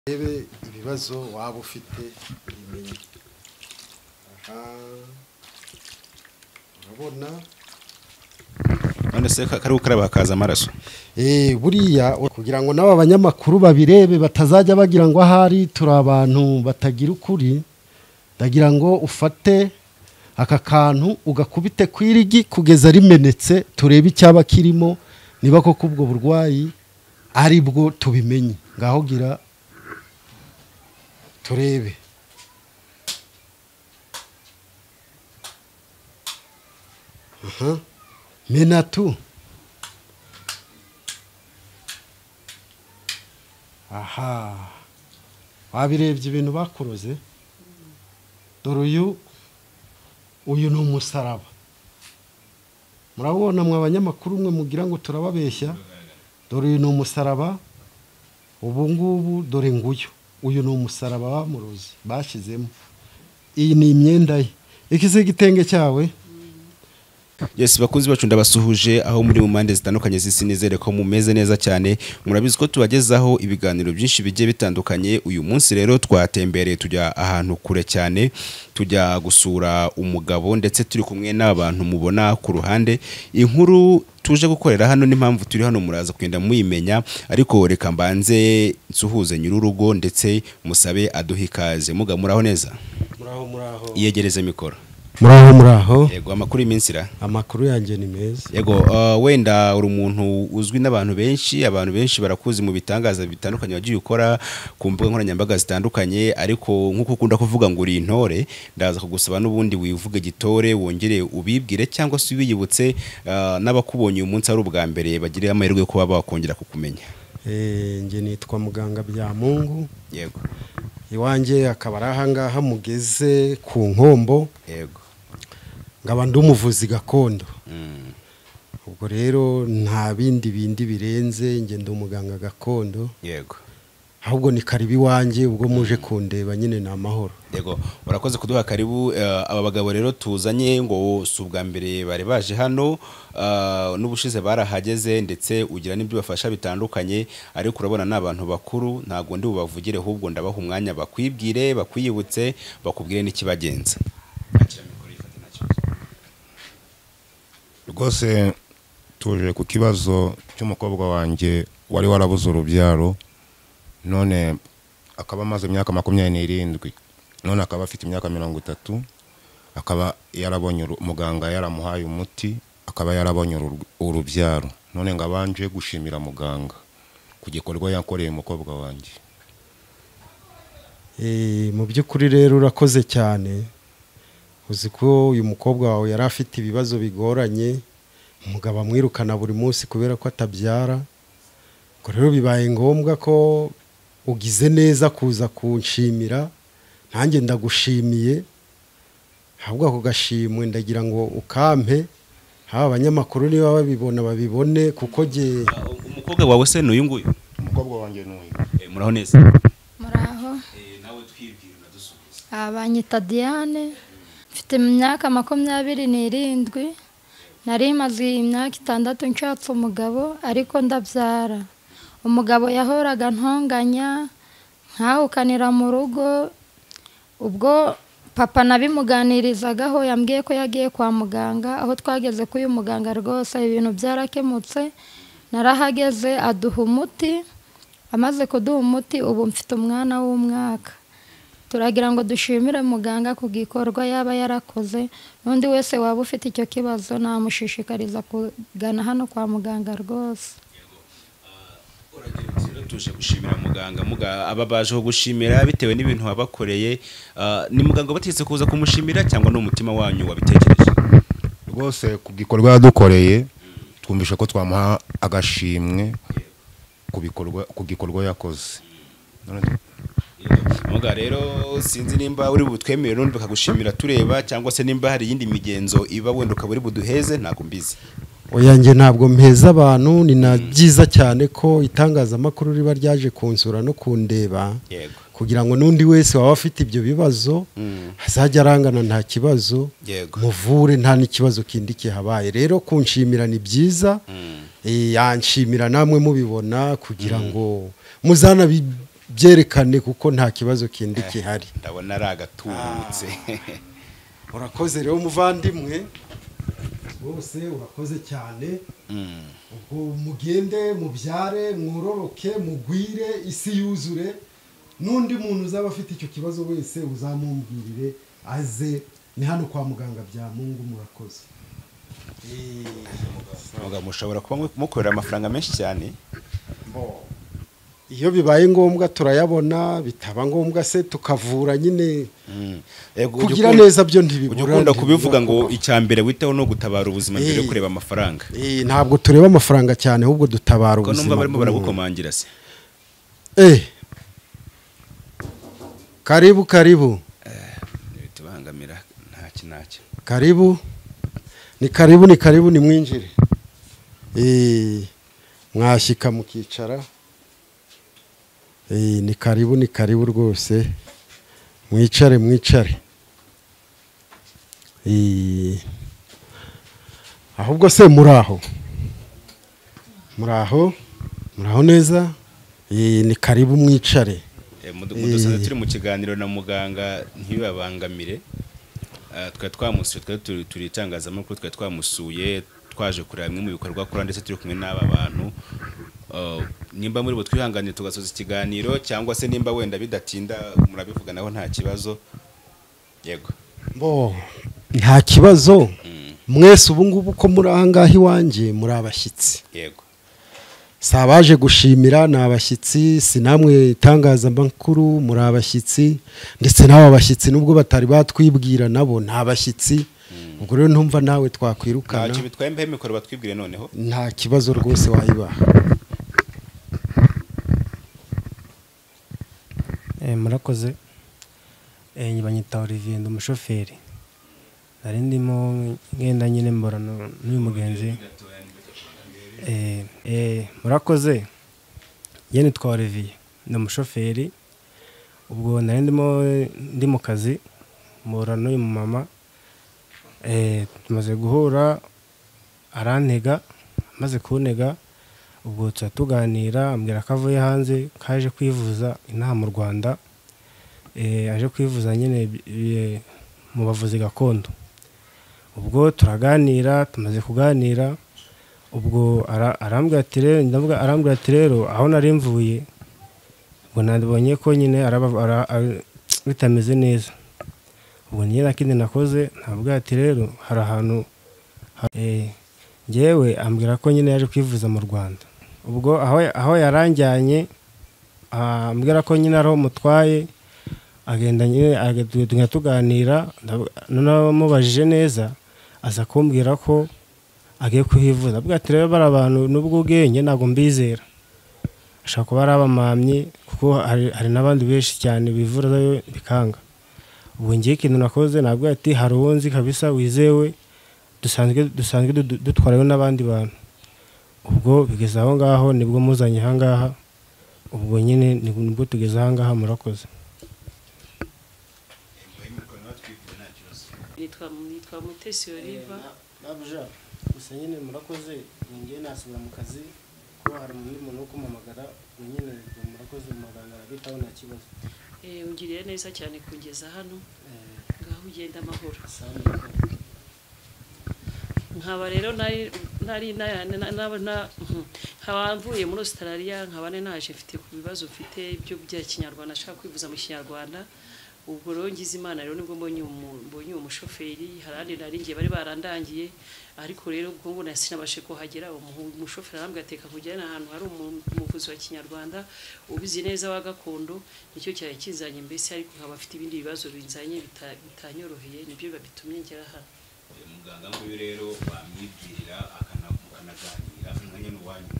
Rebe ibibazo waba ufite bimenye. Aha. Urabona none se kari ukaraba hakaza amaraso. Buriya kugira ngo n'aba banyamakuru babirebe batazajya bagira ngo ahari turi abantu batagira ukuri, ndagira ngo ufate aka kantu ugakubite kwirigi kugeza rimenetse turebe icyaba kirimo, niba koko ubwo burwayi ari bwo tubimenye. Ngaho gira turebe. Menatu. Aha. Wabirebye ibintu bakuroze? Dore uyu ni umusaraba. Murabona mwa abanyamakuru mwe mugira ngo turababeshya? Dore uyu ni umusaraba. Ubu ngubu dore nguyu. Uyu ni umusaraba bamuroze bashizemo. Iyi ni imyenda ye. Ikize igitenge cyawe? Yes, bakunzi bacu ndabasuhuje aho muri mu mande zitandukanye z'isi, nizere ko mumeze neza cyane. Murabizi ko tubagezaho ibiganiro byinshi bigiye bitandukanye. Uyu munsi rero twatembereye tujya ahantu kure cyane, tujya gusura umugabo ndetse turi kumwe n'abantu mubona ku ruhande. Inkuru tuje gukorera hano n'impamvu turi hano muraza kwenda muyimenya, ariko reka mbanze nsuhuze nyururugo ndetse musabe aduha ikaze. Muga muraho neza? Muraho. Iyegereze mikoro. Muraho. Yego, amakuru iminsira? Amakuru yanjye ni meza. Yego, wenda uri umuntu uzwi n'abantu benshi, abantu benshi barakuzi mu bitangaza bitandukanye wagiye ukora ku mbuga nkoranyambaga zitandukanye, ariko nkuko ukunda kuvuga ngo uri intore, ndaza kugusaba n'ubundi wivuge gitore, wongere ubibwire cyangwa se ubiyibutse n'abakubonye uyu munsi ari ubwa mbere bagire amahirwe yo kuba bakongera kukumenya. Nge nitwa Muganga Byamungu. Yego. Iwanjye akaba ari aha ngaha mugeze ku Nkombo. Yego. Ngaba ndi umuvuzi gakondo. Ubwo rero nta bindi birenze, nge ndi umuganga gakondo. Yego. Ahubwo ni karibu iwanjye, ubwo muje kundeba nyine ni amahoro. Yego, urakoze kuduha karibu. Aba bagabo rero tuzanye ngo si ubwa mbere bari baje hano, n'ubushize barahageze ndetse ugira n'ibyo bafasha bitandukanye, ariko urabona n'abantu bakuru, ntago ndi bubavugire, ahubwo ndabaha umwanya bakwibwire, bakwiyibutse, bakubwire n'ikibagenza. Rwose tuje ku kibazo cy'umukobwa wanjye wari warabuze urubyaro, none akaba amaze imyaka 27, none akaba afite imyaka 30, akaba yarabonye muganga yaramuhaye umuti, akaba yarabonye urubyaro. None ngabanje gushimira muganga ku gikorwa yakoreye umukobwa wanjye. Mu by'ukuri rero urakoze cyane. Uzi ko uyu mukobwa wawe yari afite ibibazo bigoranye, umugabo amwirukana buri munsi kubera ko atabyara. Ubwo rero bibaye ngombwa ko ugize neza kuza kunshimira, nanjye ndagushimiye. Ahubwo ako gashimwe ndagira ngo ukampe, haba abanyamakuru niba babibona babibone, kuko je umukobwa wawe se n'uyu nguyu? Umukobwa wanjye n'uyu. Muraho neza? Muraho. Nawe twibwira nadusubiza. Abanyita Diane, mfite imyaka 27, nari maze imyaka 6 nshatse umugabo, ariko ndabyara. Umugabo yahoraga ntonganya, nkahukanira mu rugo. Ubwo papa nabimuganirizagaho, yambwiye ko yagiye kwa muganga. Aho twageze k'uyu muganga rwose ibintu byarakemutse, narahageze aduha umuti. Amaze kuduha umuti, ubu mfite umwana w'umwaka. Turagira ngo dushimire muganga ku gikorwa yaba yarakoze, n'undi wese waba ufite icyo kibazo namushishikariza kugana hano kwa muganga rwose. Tuje gushimira muganga. Aba baje gushimira bitewe n'ibintu wabakoreye. Ni muganga bategetse kuza kumushimira cyangwa n'umutima wanyu wabitekereje? Rwose ku gikorwa yadukoreye twumvisha ko twamuha agashimwe ku gikorwa yakoze. Muga rero sinzi nimba uri butwemere n'undi bakagushimira tureba, cyangwa se nimba hari yindi migenzo iba wenda ukaba uri buduheze, ntago mbizi. Oya, nge ntabwo mpeza abantu. Ni na byiza cyane ko itangazamakuru riba ryaje kunsura no kundeba, kugira ngo n'undi wese waba afite ibyo bibazo azajya arangana nta kibazo, muvure nta n'ikibazo kindi kihabaye. Rero kunshimira ni byiza, yanshimira namwe mubibona, kugira ngo muzana byerekane kuko nta kibazo kindi gihari. ndabona ari agatubutse. Urakoze rero muvandimwe bose, urakoze cyane. Ubwo mugende mubyare mwororoke mugwire isi yuzure, n'undi muntu uzaba afite icyo kibazo wese uzamumbwirire aze, ni hano kwa muganga bya Mungu. Murakoze. mugabo mushobora kuba mukorera amafaranga menshi cyane. Iyo bibaye ngombwa turayabona, bitaba ngombwa se tukavura nyine. Kugira neza byo ntibibura. Ugukunda kubivuga ngo icyambere witeho no gutabara ubuzima mbere yo kureba amafaranga. Ntabwo tureba amafaranga cyane, ahubwo dutabara ubuzima. Ko numva barimo baragukomangira se. Karibu karibu. Tubangamira ntacyo. Karibu. Ni karibu ni mwinjire. Mwashyika mukicara. Ni karibu rwose. Mwicare. Ahubwo se muraho neza. Ni karibu mwicare. Mudusanze turi mu kiganiro na muganga ntibibabangamire. Turi itangazamakuru, twari twamusuye twaje kureba bimwe mu bikorwa akora, ndetse turi kumwe n'aba bantu. Nimba muri bo twihanganire tugasoza ikiganiro, cyangwa se nimba wenda bidatinda murabivuga naho nta kibazo. Yego nta kibazo. Mwese ubu ngubu ko muri ahangaha iwanjye muri abashyitsi. Yego, sabaje gushimira ni abashyitsi, si namwe itangazamakuru muri abashyitsi, ndetse n'aba bashyitsi nubwo batari batwibwira nabo ni abashyitsi. Ubwo rero ntumva nawe twakwirukana. ntacyo bitwaye, mbe mikoro batwibwire noneho. Nta kibazo rwose wayibaha. Murakoze. Nyibanyita Olivier, ndi umushoferi. Nari ndimo ngenda nyine mborana n'uyu mugenzi. Murakoze. Njye nitwa Olivier, ndi umushoferi. Ubwo nari ndi mu kazi mborana n'uyu mama. Tumaze guhura, arantega, amaze kuntega, ubwo tuganira, ambwira ko avuye hanze, kaje kwivuza inaha mu Rwanda. Aje kwivuza nyine mu bavuzi gakondo. Ubwo turaganira, tumaze kuganira, ubwo arambwira ati rero aho nari mvuye, ubwo nabonye ko nyine bitameze neza. Ubwo nyine nakindi nakoze, ntabwo ati rero hari ahantu ngewe ambwira ko nyine yaje kwivuza mu Rwanda. Ubwo aho yaranjyanye, ambwira ko nyine ariho mutwaye, agenda nyine tuganira, namubajije neza, aza kumbwira ko agiye kuhivuza. Abwira ati rero bari abantu nubwo ubwenge ntabwo mbizera, ashaka kuba ari abamamyi, kuko hari n'abandi benshi cyane bivurayo bikanga. Ubwo ngiye ikintu nakoze, nabwo ati hari uwo nzi kabisa wizewe, dusanzwe dutwarayo n'abandi bantu. Ubwo bigeze aho ngaho, nibwo muzanye aha ngaha. Ubwo nyine nibwo tugeze aha ngaha. Murakoze. Nitwa Mutesi Oliva. Nabuja gusa nyine murakoze, ngiye nasubira mu kazi, ko hari umuntu wo kumamagara. Nyine murakoze, muganga bitaho nta kibazo. Ungiriye neza cyane kugeza hano. Ngaho ugenda amahoro. Nkaba rero nkaba mvuye muri Australia, nkaba naje mfite ku bibazo mfite byo bya Kinyarwanda, ashaka kwivuza mu Kinyarwanda. Ubwo rero ngize Imana rero nibwo mbonye umushoferi, harandi nari ngiye bari barandangiye, ariko rero ubwo ngo nasinabashe kuhagera. Umushoferi arambwira ati kujyana ahantu hari umuvuzi wa Kinyarwanda ubizi neza wa gakondo, nicyo cyari kizanye mbese, ariko nkaba afite ibindi bibazo binzanye bitanyoroheye, nibyo babitumye ngera hano. Muganga ngo rero bamwibwirira akanaganira umwanya n'uwanyu.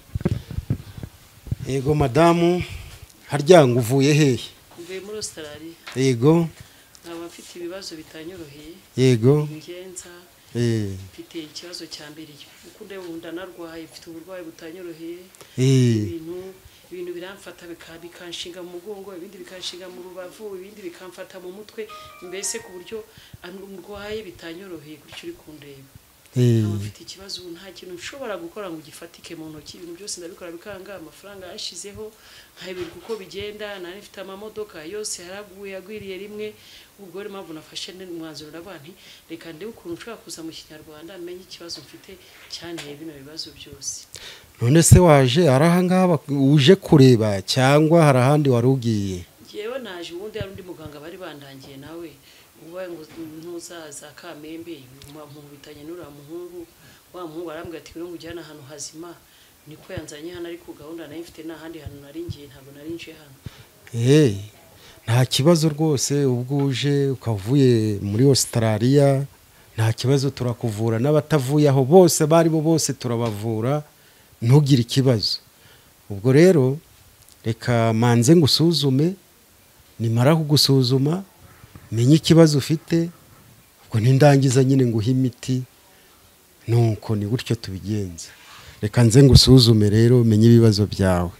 Yego madamu, harya ngo uvuye hehe? Mvuye muri Australia. Yego. Nkaba mfite ibibazo bitanyoroheye. Yego. Ingenza. Mfite ikibazo cya mbere, uko ndabunda narwaye, mfite uburwayi butanyoroheye. Ibintu biramfata bikanshinga mu mugongo, ibindi bikanshinga mu rubavu, ibindi bikamfata mu mutwe, mbese ku buryo ndwaye bitanyoroheye gutyo uri kundeba. Eh. mfite ikibazo ubu nta kintu nshobora gukora ngo gifatike mu ntoki ibintu byose ndabikora bikanga amafaranga yashizeho nkayibirwa uko bigenda nari mfite amamodoka yose yaraguye yagwiriye rimwe ubwo rero mpamvu nafashe umwanzuro ndavuga nti reka ndebe ukuntu nshobora kuza mu kinyarwanda menye ikibazo mfite cyanteye bino bibazo byose. none se waje ari ahangaha uje kureba cyangwa hari ahandi wari ugiye? Yewe naje ubundi hari undi muganga bari bandangiye nawe ubaye ngo ntuzaza Kamembe mu bitanye n'ura muhungu wa muhungu arambwira ati ngo ujyana ahantu hazima niko yanzanye hano ariko gahunda nayo ifite n'ahandi hantu nari ngiye ntabwo nari nje hano. Nta kibazo rwose ubwo uje ukavuye muri Australia nta kibazo turakuvura n'abatavuye aho bose bari bo bose turabavura ntugire ikibazo. Ubwo rero reka manze ngusuzume nimara kugusuzuma menye ikibazo ufite ubwo nindangiza nyine nguha imiti nuko ni gutyo tubigenza. Reka nze ngusuzume rero menye ibibazo byawe.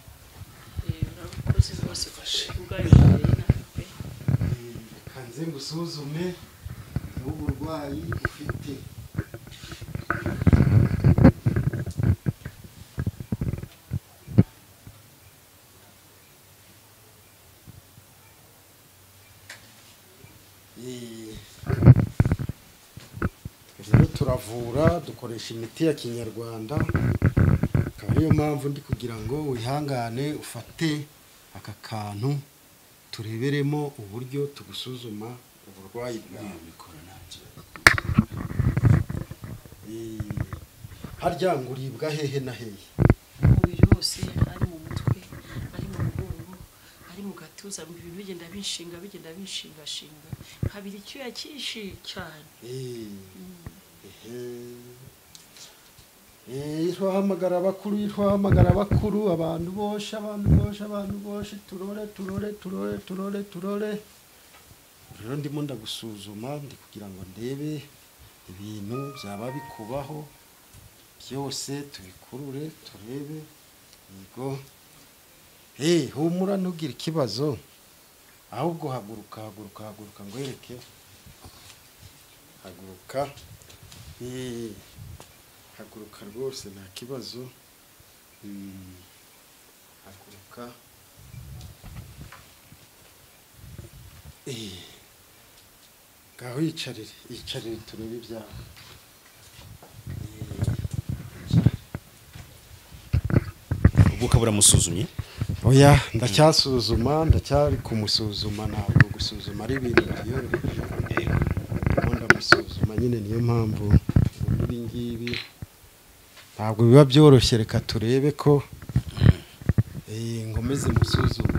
Reka nze ngusuzume uburwayi ufite. Rero turavura dukoresha imiti ya kinyarwanda akaba ariyo mpamvu ndi kugira ngo wihangane ufate aka kantu tureberemo uburyo tugusuzuma uburwayi bwawe. Harya ngo uribwa hehe na hehe? Umubiri wose ari mu mutwe ari mu mugongo ari mu gatuza ibintu bigenda binshinga habiri icyuya cyinshi cyane. Twahamagara abakuru abantu boshe turore rero ndimo ndagusuzuma ndi kugira ngo ndebe ibintu byaba bikubaho byose tubikurure turebe. Yego humura ntugire ikibazo ahubwo haguruka ngwereke haguruka rwose nta kibazo. Haguruka ngaho yicarire turebe ibyawe. ubwo ukabura musuzumye? Oya ndacyasuzuma ndacyari kumusuzuma ntabwo gusuzuma ari ibintu byiyoroheje ndamusuzuma nyine niyo mpamvu ibi ngibi ntabwo biba byoroshye. Reka turebe ko ngomeze musuzume.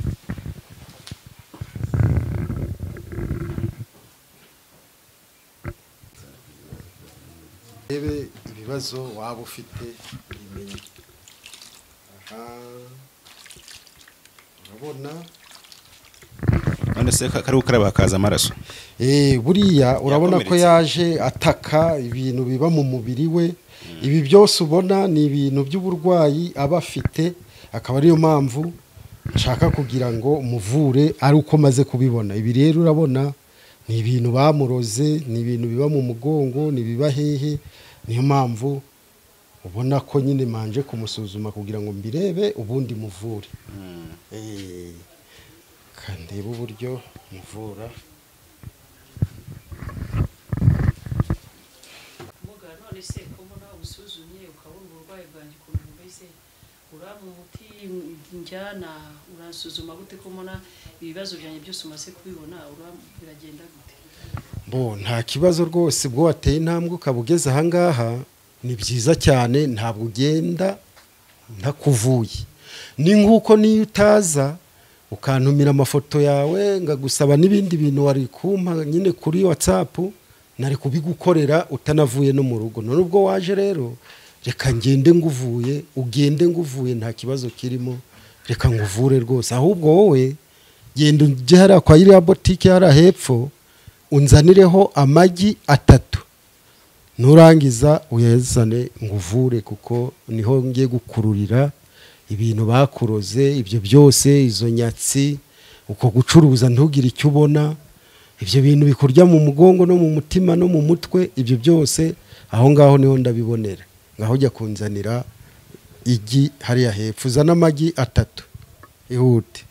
Rebe ibibazo waba ufite bimenye. Urabona none se kari gukaraba hakaza amaraso? Buriya urabona ko yaje ataka ibintu biba mu mubiri we. Ibi byose ubona ni ibintu by'uburwayi aba afite akaba ariyo mpamvu nshaka kugira ngo umuvure ari uko maze kubibona. Ibi rero urabona ni ibintu bamuroze ni ibintu biba mu mugongo ni biba hehe niyo mpamvu ubona ko nyine manje kumusuzuma kugira ngo mbirebe ubundi muvure. Kandeba uburyo muvura. None se ko mbona usuzumye ukabona uburwayi bwanjye ukuntu bumeze uramu umuti njyana urasuzuma gute ko mbona ibibazo byanjye byose umaze kubibona biragenda gute? Nta kibazo rwose bwo wateye intambwe ukaba ugeze ahangaha ni byiza cyane ntabwo ugenda ntakuvuye. Ni nk'uko niyo utaza ukantumira amafoto yawe ngagusaba n'ibindi bintu wari kumpa nyine kuri WhatsApp nari kubigukorera utanavuye no mu rugo. None ubwo waje rero reka ngende nguvuye ugende nguvuye nta kibazo kirimo. Reka nguvure rwose ahubwo wowe genda ujye hariya kwa iriya botike hariya hepfo unzanireho amagi 3 nurangiza uyazane nguvure kuko niho ngiye gukururira ibintu bakuroze ibyo byose izo nyatsi uko gucuruza ntugire icyo ubona ibyo bintu bikurya mu mugongo no mu mutima no mu mutwe ibyo byose aho ngaho niho ndabibonera, ngaho ujya kunzanira igi hariya hepfo, uzana amagi 3 ihute.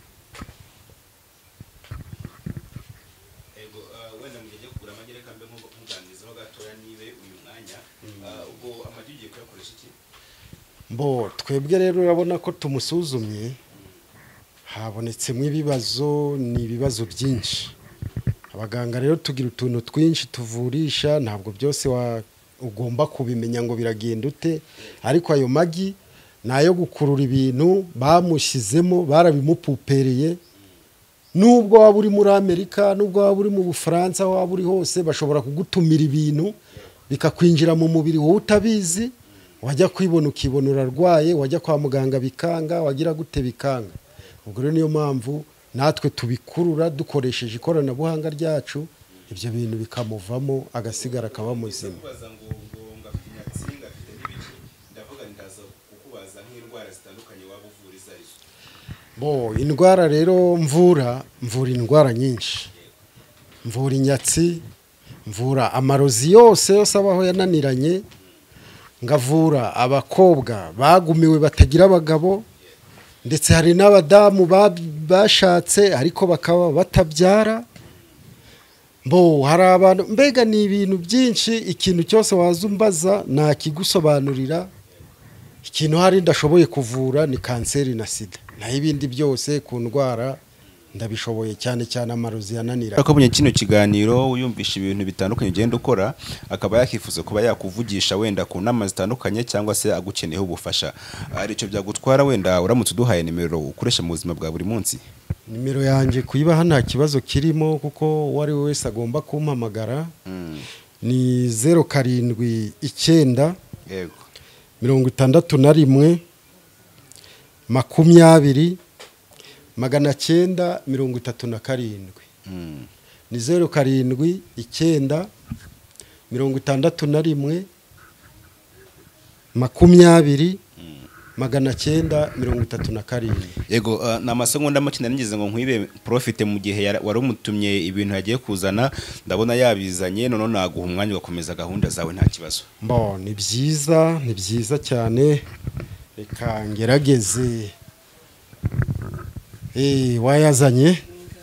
wenda mu gihe kugura amagi reka mbe muganirizaho gatoya nibe uyu mwanya ubwo amagi ugiye kuyakoresha iki? Mbo twebwe rero urabona ko tumusuzumye habonetsemo ibibazo, ni ibibazo byinshi. Abaganga rero tugira utuntu twinshi tuvurisha, ntabwo byose ugomba kubimenya ngo biragenda ute, ariko ayo magi nayo gukurura ibintu bamushyizemo, barabimupupereye. Nubwo waba uri muri Amerika, nubwo waba uri mu Bufaransa, waba uri hose, bashobora kugutumira ibintu bikakwinjira mu mubiri wowe utabizi, wajya kwibona ukibona urarwaye, wajya kwa muganga bikanga, wagira gute bikanga. Ubwo rero niyo mpamvu natwe tubikurura dukoresheje ikoranabuhanga ryacu, ibyo bintu bikamuvamo agasigara akaba muzima. Bo indwara rero mvura indwara nyinshi, mvura inyatsi, mvura amarozi yose abaho yananiranye, ngavura abakobwa bagumiwe batagira abagabo, ndetse hari n'abadamu bashatse ariko bakaba batabyara. Bo hari abantu, mbega ni ibintu byinshi, ikintu cyose wazumbaza nakigusobanurira. Ikintu hari ndashoboye kuvura ni kanseri na sida, naho ibindi byose ku ndwara ndabishoboye, cyane cyane amarozi yananira. Akabonye kino kiganiro uyumvisha ibintu bitandukanye ugenda ukora, akaba yakifuza kuba yakuvugisha wenda ku nama zitandukanye cyangwa se agukeneyeho ubufasha, ari cyo byagutwara wenda uramutse uduhaye nimero ukoresha mu buzima bwa buri munsi? Nimero yanjye kuyibaha nta kibazo kirimo, kuko uwari we wese agomba kumpamagara. Ni 079 yego 61 20 937. Ni 079 61 20 937. Yego na masegonda make naringize ngo nkwibe profite mu gihe wari umutumye ibintu yagiye kuzana, ndabona yabizanye, none naguha umwanya ugakomeza gahunda zawe nta kibazo. Mbo ni byiza cyane, reka ngerageze. Wayazanye.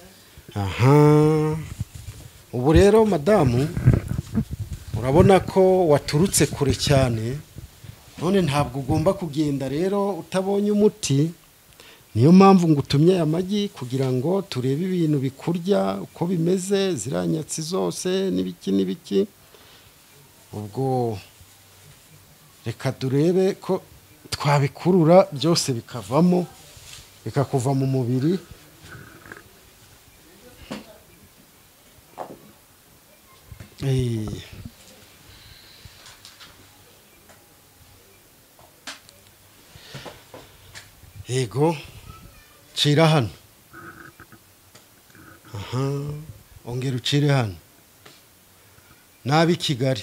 Aha, ubu rero madamu urabona ko waturutse kure cyane, none ntabwo ugomba kugenda rero utabonye umuti. Niyo mpamvu ngutumye amagi kugira ngo turebe ibintu bikurya uko bimeze, ziranyatsi zose n'ibiki. Ubwo reka turebe ko twabikurura byose bikavamo, bikakuva mu mubiri. Yego, cira hano. Aha, ongera ucire hano. Nabi Kigali.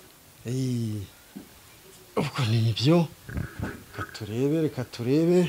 Ubwo ni ibyo. Reka turebe.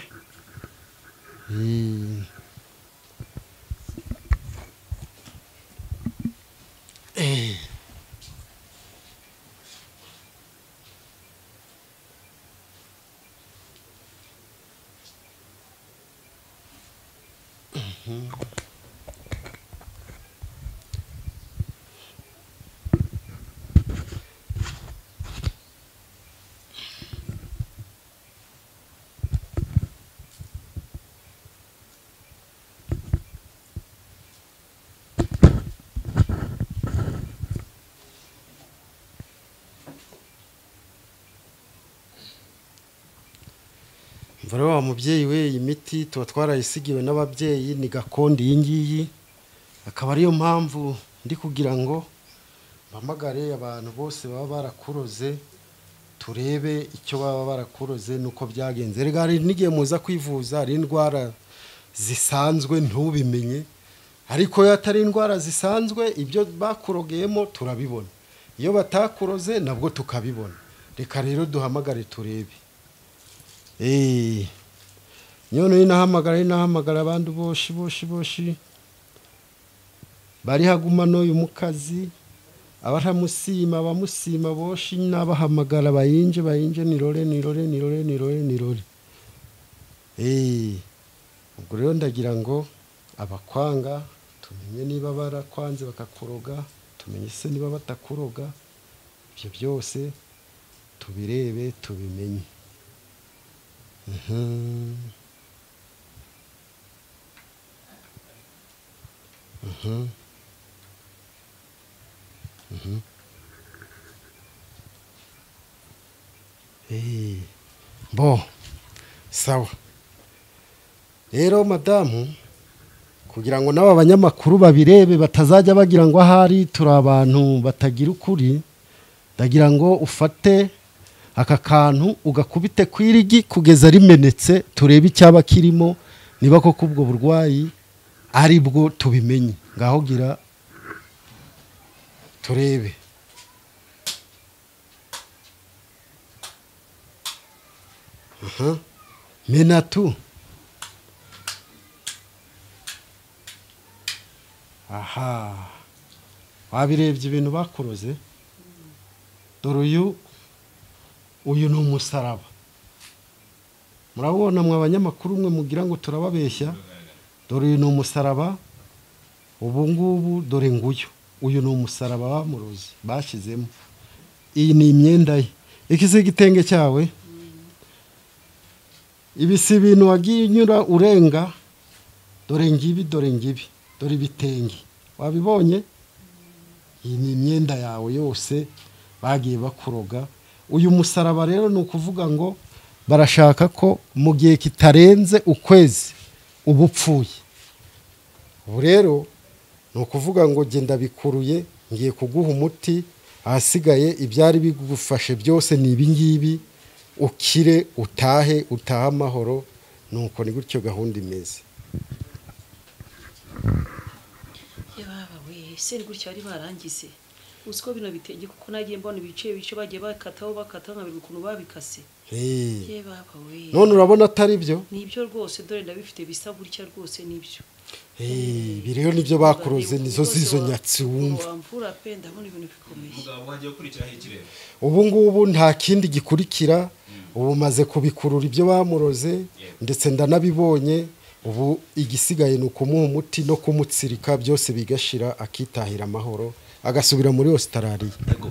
Mvura wa mubyeyi we, imiti tuba twarayisigiwe n'ababyeyi, ni gakondo iyi ngiyi. Akaba ariyo mpamvu ndi kugira ngo mpamagare abantu bose baba barakuroze, turebe icyo baba barakuroze nuko byagenze. Rega hari n'igihe muza kwivuza hari indwara zisanzwe ntubimenye, ariko iyo atari indwara zisanzwe ibyo bakurogeyemo turabibona, iyo batakuroze nabwo tukabibona. Reka rero duhamagare turebe. Nyono inahamagara abantu boshi bari haguma no y'umukazi, abaramusima abamusima boshi n'abahamagara bayinje nirore ubwo rero ndagira ngo abakwanga tumenye niba barakwanze bakakuroga, tumenye se niba batakuroga, ibyo byose tubirebe tubimenye. Bo sawa rero madamu, kugira ngo n'aba banyamakuru babirebe batazajya bagira ngo ahari turi abantu batagira ukuri, ndagira ngo ufate aka kantu ugakubite kwirigi kugeza rimenetse, turebe icyaba kirimo, niba koko ubwo burwayi ari bwo tubimenye. Ngaho gira turebe. Menatu. Aha, wabirebye ibintu bakuroze? Dore uyu ni umusaraba. Murabona mwe abanyamakuru mwe mugira ngo turababeshya? Dore uyu ni umusaraba. Ubu ngubu dore nguyu, uyu ni umusaraba bamuroze bashyizemo. Iyi ni imyenda ye. Iki si igitenge cyawe? Ibi si ibintu wagiye unyura urenga. Dore ngibi dore ibitenge, wabibonye? Iyi ni imyenda yawe yose bagiye bakuroga. Uyu musaraba rero ni ukuvuga ngo barashaka ko mu gihe kitarenze ukwezi uba upfuye. Ubu rero ni ukuvuga ngo genda bikuruye, ngiye kuguha umuti, ahasigaye ibyari bigufashe byose ni ibingibi, ukire utahe amahoro. Nuko ni gutyo gahunda imeze. Ese gutya bari barangize, uziko bino bitenge kuko nagiye mbona ibice bagiye bakata nkabiri ukuntu babikase. None urabona atari byo? Nibyo rwose, dore ndabifite bisa gutya rwose nibyo. Biriyo nibyo bakuroze, nizo zizo nyatsi wumva. Wamvura pe, ndabona ibintu bikomeye. Mugabo hagiye kurikira ikirere. Ubu ngubu nta kindi gikurikira, ubu maze kubikurura ibyo bamuroze ndetse ndanabibonye. Ubu igisigaye ni ukumuha umuti no kumutsirika, byose bigashira akitahira amahoro agasubira muri Australia.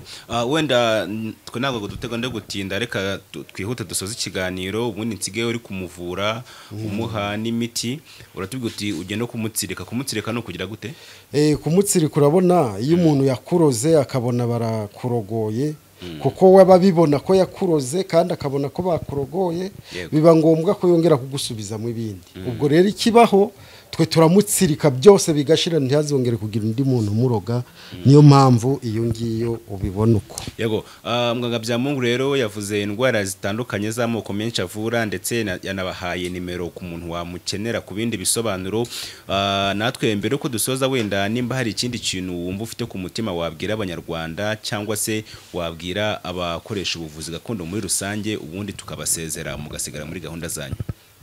Wenda twe ntabwo dutega nde gutinda, reka twihute dusoza ikiganiro. Ubundi nsigaye uri kumuvura umuha n'imiti, uratubwira uti ugenda no kumutsirika no kugira gute? Kumutsirika urabona iyo umuntu yakuroze akabona barakurogoye, kuko we babibona ko yakuroze kandi akabona ko bakurogoye, biba ngombwa ko yongera kugusubizamo ibindi. Ubwo rero ikibaho twe turamutsirika byose bigashira, ntihazongere kugira undi muntu umuroga. Niyo mpamvu iyo ngiyo ubibona uko. Yego, muganga Byamungu rero yavuze indwara zitandukanye z'amoko menshi avura, ndetse yanabahaye nimero ku muntu wamukenera ku bindi bisobanuro. Natwe mbere ko dusoza, wenda nimba hari ikindi kintu wumva ufite ku mutima wabwira abanyarwanda, cyangwa se wabwira abakoresha ubuvuzi gakondo muri rusange, ubundi tukabasezera mugasigara muri gahunda zanyu.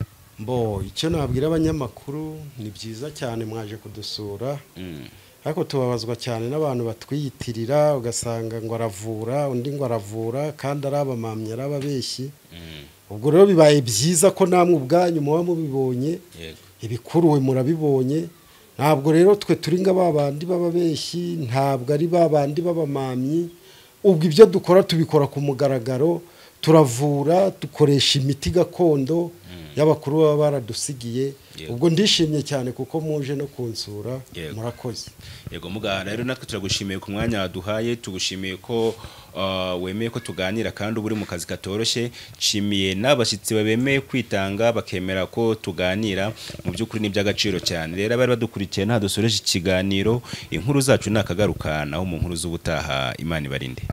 Icyo nabwira abanyamakuru, ni byiza cyane mwaje kudusura, ariko tubabazwa cyane n'abantu batwiyitirira, ugasanga ngo aravura, undi ngo aravura, kandi ari abamamyi ari ababeshyi. Ubwo rero bibaye byiza ko namwe ubwanyu muba mubibonye, ibikuruwe murabibonye. Ntabwo rero twe turi nga babandi b'ababeshyi, ntabwo ari babandi b'abamamyi. Ubwo ibyo dukora tubikora ku mugaragaro, turavura, dukoresha imiti gakondo y'abakuru baba baradusigiye. Ubwo ndishimye cyane kuko muje no kunsura, murakoze. Yego muganga, rero natwe turagushimiye ku mwanya waduhaye, tugushimiye ko wemeye ko tuganira kandi uburi mu kazi katoroshye. Nshimiye n'abashyitsi bemeye kwitanga bakemera ko tuganira, mu by'ukuri ni by'agaciro cyane. Rero abari badukurikiye nta dusoreje ikiganiro, inkuru zacu nakagaruka naho mu nkuru z'ubutaha. Imana ibarinde.